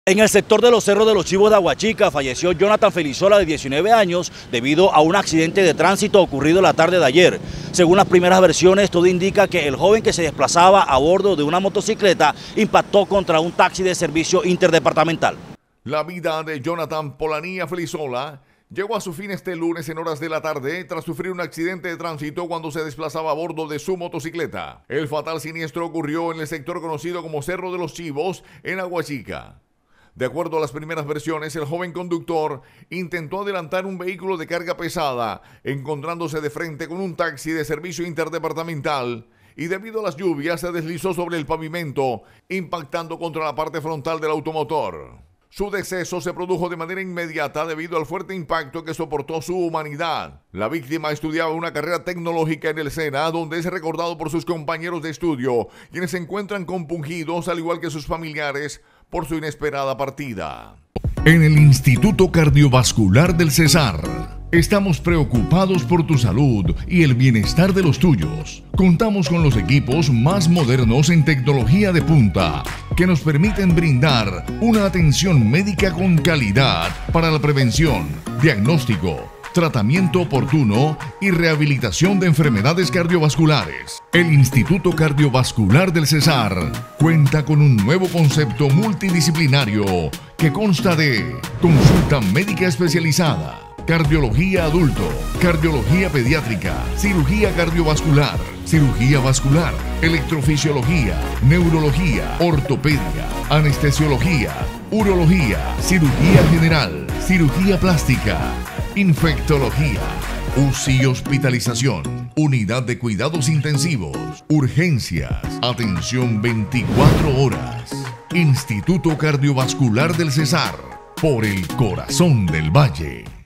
En el sector de los Cerros de los Chivos de Aguachica falleció Jonathan Felizola, de 19 años, debido a un accidente de tránsito ocurrido la tarde de ayer. Según las primeras versiones, todo indica que el joven que se desplazaba a bordo de una motocicleta impactó contra un taxi de servicio interdepartamental. La vida de Jonathan Polanía Felizola llegó a su fin este lunes en horas de la tarde tras sufrir un accidente de tránsito cuando se desplazaba a bordo de su motocicleta. El fatal siniestro ocurrió en el sector conocido como Cerro de los Chivos, en Aguachica. De acuerdo a las primeras versiones, el joven conductor intentó adelantar un vehículo de carga pesada, encontrándose de frente con un taxi de servicio interdepartamental, y debido a las lluvias se deslizó sobre el pavimento, impactando contra la parte frontal del automotor. Su deceso se produjo de manera inmediata debido al fuerte impacto que soportó su humanidad. La víctima estudiaba una carrera tecnológica en el SENA, donde es recordado por sus compañeros de estudio, quienes se encuentran compungidos, al igual que sus familiares, por su inesperada partida. En el Instituto Cardiovascular del Cesar estamos preocupados por tu salud y el bienestar de los tuyos. Contamos con los equipos más modernos en tecnología de punta que nos permiten brindar una atención médica con calidad para la prevención, diagnóstico, tratamiento oportuno y rehabilitación de enfermedades cardiovasculares. El Instituto Cardiovascular del Cesar cuenta con un nuevo concepto multidisciplinario que consta de consulta médica especializada, cardiología adulto, cardiología pediátrica, cirugía cardiovascular, cirugía vascular, electrofisiología, neurología, ortopedia, anestesiología, urología, cirugía general, cirugía plástica, infectología, UCI y hospitalización, unidad de cuidados intensivos, urgencias, atención 24 horas. Instituto Cardiovascular del Cesar, por el corazón del Valle.